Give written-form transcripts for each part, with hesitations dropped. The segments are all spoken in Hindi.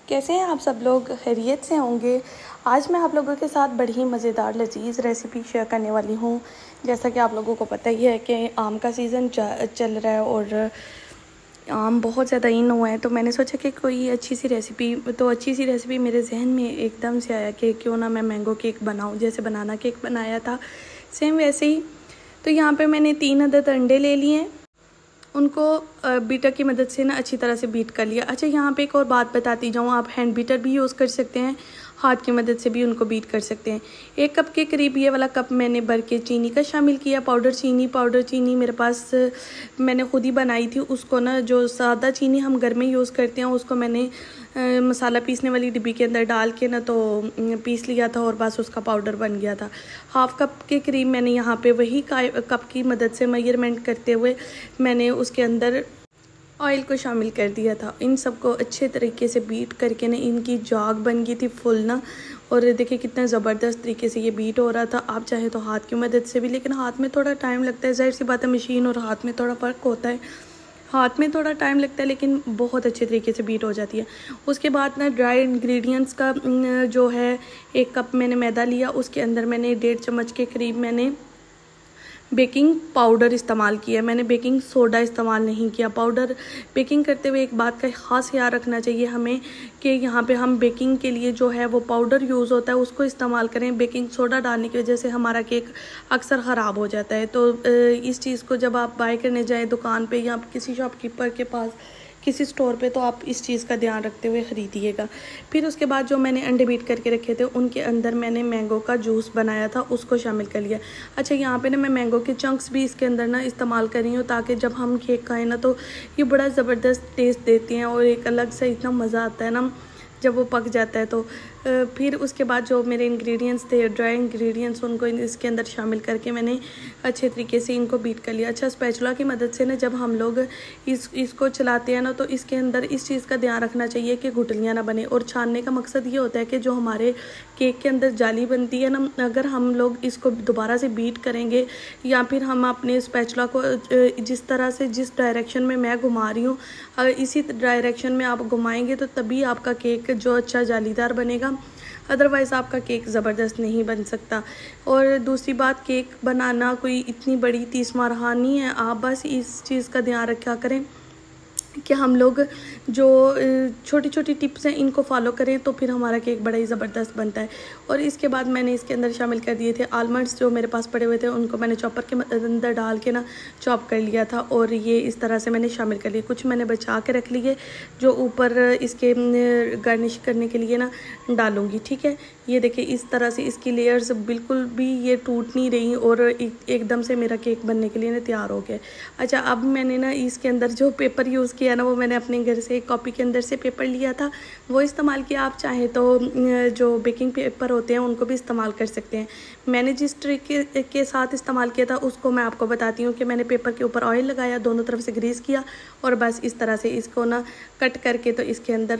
कैसे हैं आप सब लोग? खैरियत से होंगे। आज मैं आप लोगों के साथ बड़ी ही मज़ेदार लजीज़ रेसिपी शेयर करने वाली हूँ। जैसा कि आप लोगों को पता ही है कि आम का सीज़न चल रहा है और आम बहुत ज़्यादा इन हुआ है, तो मैंने सोचा कि कोई अच्छी सी रेसिपी मेरे जहन में एकदम से आया कि क्यों ना मैं मैंगो केक बनाऊँ। जैसे बनाना केक बनाया था सेम वैसे ही। तो यहाँ पे मैंने 3 अदद अंडे ले लिए हैं, उनको बीटर की मदद से ना अच्छी तरह से बीट कर लिया। अच्छा, यहाँ पे एक और बात बताती जाऊँ, आप हैंड बीटर भी यूज़ कर सकते हैं, हाथ की मदद से भी उनको बीट कर सकते हैं। 1 कप के करीब ये वाला कप मैंने भर के चीनी का शामिल किया। पाउडर चीनी मेरे पास मैंने खुद ही बनाई थी। उसको ना जो सादा चीनी हम घर में यूज़ करते हैं उसको मैंने मसाला पीसने वाली डिब्बी के अंदर डाल के ना तो पीस लिया था और बस उसका पाउडर बन गया था। 1/2 कप के करीब मैंने यहाँ पे वही कप की मदद से मेजरमेंट करते हुए मैंने उसके अंदर ऑयल को शामिल कर दिया था। इन सबको अच्छे तरीके से बीट करके ना इनकी जाग बन गई थी फुल ना। और देखिए कितना ज़बरदस्त तरीके से ये बीट हो रहा था। आप चाहे तो हाथ की मदद से भी, लेकिन हाथ में थोड़ा टाइम लगता है, ज़ाहिर सी बात है, मशीन और हाथ में थोड़ा फ़र्क होता है। हाथ में थोड़ा टाइम लगता है लेकिन बहुत अच्छे तरीके से बीट हो जाती है। उसके बाद ना ड्राई इंग्रेडिएंट्स का जो है 1 कप मैंने मैदा लिया, उसके अंदर मैंने 1.5 चम्मच के करीब मैंने बेकिंग पाउडर इस्तेमाल किया। मैंने बेकिंग सोडा इस्तेमाल नहीं किया। पाउडर बेकिंग करते हुए एक बात का ख़ास ख्याल रखना चाहिए हमें कि यहाँ पे हम बेकिंग के लिए जो है वो पाउडर यूज़ होता है उसको इस्तेमाल करें। बेकिंग सोडा डालने की वजह से हमारा केक अक्सर ख़राब हो जाता है। तो इस चीज़ को जब आप बाय करने जाएँ दुकान पर या किसी शॉपकीपर के पास, किसी स्टोर पे, तो आप इस चीज़ का ध्यान रखते हुए ख़रीदिएगा। फिर उसके बाद जो मैंने अंडे बीट करके रखे थे उनके अंदर मैंने मैंगो का जूस बनाया था, उसको शामिल कर लिया। अच्छा, यहाँ पे ना मैं मैंगो के चंक्स भी इसके अंदर ना इस्तेमाल कर रही हूँ ताकि जब हम केक खाएँ ना तो ये बड़ा ज़बरदस्त टेस्ट देती हैं और एक अलग से इतना मज़ा आता है ना जब वो पक जाता है। तो फिर उसके बाद जो मेरे इंग्रेडिएंट्स थे, ड्राई इंग्रेडिएंट्स, उनको इसके अंदर शामिल करके मैंने अच्छे तरीके से इनको बीट कर लिया। अच्छा, स्पैचुला की मदद से ना जब हम लोग इसको चलाते हैं ना तो इसके अंदर इस चीज़ का ध्यान रखना चाहिए कि गुठलियाँ ना बने। और छानने का मकसद ये होता है कि जो हमारे केक के अंदर जाली बनती है ना, अगर हम लोग इसको दोबारा से बीट करेंगे या फिर हम अपने स्पैचुला को जिस तरह से जिस डायरेक्शन में मैं घुमा रही हूँ अगर इसी डायरेक्शन में आप घुमाएंगे तो तभी आपका केक जो अच्छा जालीदार बनेगा, अदरवाइज़ आपका केक ज़बरदस्त नहीं बन सकता। और दूसरी बात, केक बनाना कोई इतनी बड़ी 30 मारहा नहीं है। आप बस इस चीज़ का ध्यान रखा करें कि हम लोग जो छोटी छोटी टिप्स हैं इनको फॉलो करें तो फिर हमारा केक बड़ा ही ज़बरदस्त बनता है। और इसके बाद मैंने इसके अंदर शामिल कर दिए थे आलमंड्स, जो मेरे पास पड़े हुए थे उनको मैंने चॉपर के अंदर डाल के ना चॉप कर लिया था और ये इस तरह से मैंने शामिल कर लिए। कुछ मैंने बचा के रख लिए जो ऊपर इसके गार्निश करने के लिए ना डालूँगी। ठीक है, ये देखिए इस तरह से इसकी लेयर्स बिल्कुल भी ये टूट नहीं रही और एकदम से मेरा केक बनने के लिए ना तैयार हो गया। अच्छा, अब मैंने ना इसके अंदर जो पेपर यूज़ किया ना वो मैंने अपने घर से एक कॉपी के अंदर से पेपर लिया था, वो इस्तेमाल किया। आप चाहे तो जो बेकिंग पेपर होते हैं उनको भी इस्तेमाल कर सकते हैं। मैंने जिस ट्रिक के साथ इस्तेमाल किया था उसको मैं आपको बताती हूँ कि मैंने पेपर के ऊपर ऑयल लगाया, दोनों तरफ से ग्रीस किया और बस इस तरह से इसको ना कट करके तो इसके अंदर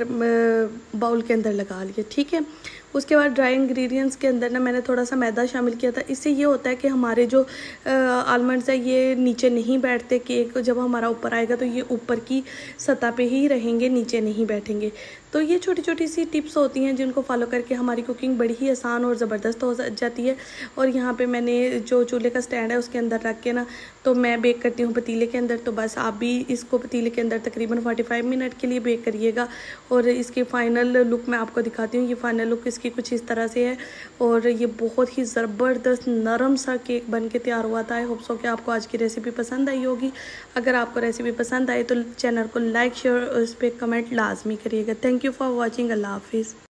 बाउल के अंदर लगा लिया। ठीक है, उसके बाद ड्राई इंग्रेडिएंट्स के अंदर ना मैंने थोड़ा सा मैदा शामिल किया था। इससे ये होता है कि हमारे जो आलमंड्स है ये नीचे नहीं बैठते। केक जब हमारा ऊपर आएगा तो ये ऊपर की सतह पे ही रहेंगे, नीचे नहीं बैठेंगे। तो ये छोटी छोटी सी टिप्स होती हैं जिनको फॉलो करके हमारी कुकिंग बड़ी ही आसान और ज़बरदस्त हो जाती है। और यहाँ पे मैंने जो चूल्हे का स्टैंड है उसके अंदर रख के ना तो मैं बेक करती हूँ पतीले के अंदर। तो बस आप भी इसको पतीले के अंदर तकरीबन 45 मिनट के लिए बेक करिएगा। और इसकी फ़ाइनल लुक मैं आपको दिखाती हूँ। ये फ़ाइनल लुक इसकी कुछ इस तरह से है और ये बहुत ही ज़बरदस्त नरम सा केक बन के तैयार हुआ था। आई होप सो कि आपको आज की रेसिपी पसंद आई होगी। अगर आपको रेसिपी पसंद आई तो चैनल को लाइक, शेयर और उस पर कमेंट लाजमी करिएगा। Thank you for watching. अल्लाह हाफिज़।